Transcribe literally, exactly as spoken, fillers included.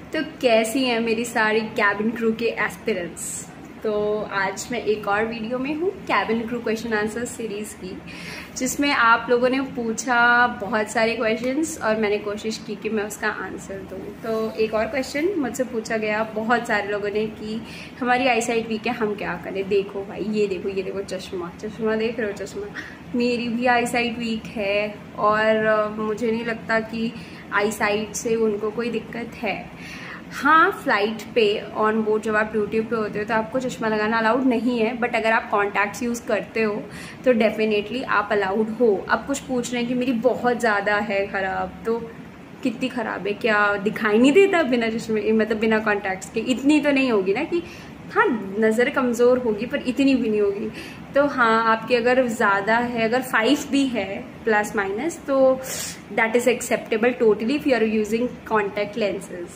तो कैसी हैं मेरी सारी कैबिन क्रू के एस्पिरेंट्स। तो आज मैं एक और वीडियो में हूँ cabin crew question answer series की, जिसमें आप लोगों ने पूछा बहुत सारे क्वेश्चंस और मैंने कोशिश की कि मैं उसका आंसर दूँ। तो एक और क्वेश्चन मुझसे पूछा गया बहुत सारे लोगों ने कि हमारी आई साइट वीक है, हम क्या करें। देखो भाई, ये देखो ये देखो चश्मा चश्मा देख रहे हो, चश्मा मेरी भी आई साइट वीक है और मुझे नहीं लगता कि आई साइट से उनको कोई दिक्कत है। हाँ, फ्लाइट पे ऑन बोर्ड जब आप ड्यूटी पे होते हो तो आपको चश्मा लगाना अलाउड नहीं है, बट अगर आप कॉन्टैक्ट्स यूज़ करते हो तो डेफिनेटली आप अलाउड हो। अब कुछ पूछ रहे हैं कि मेरी बहुत ज़्यादा है ख़राब, तो कितनी ख़राब है, क्या दिखाई नहीं देता बिना चश्मे मतलब बिना कॉन्टैक्ट्स के? इतनी तो नहीं होगी ना कि हाँ नज़र कमज़ोर होगी पर इतनी भी नहीं होगी। तो हाँ, आपकी अगर ज़्यादा है, अगर फाइव भी है प्लस माइनस, तो that is acceptable totally if you are using contact lenses.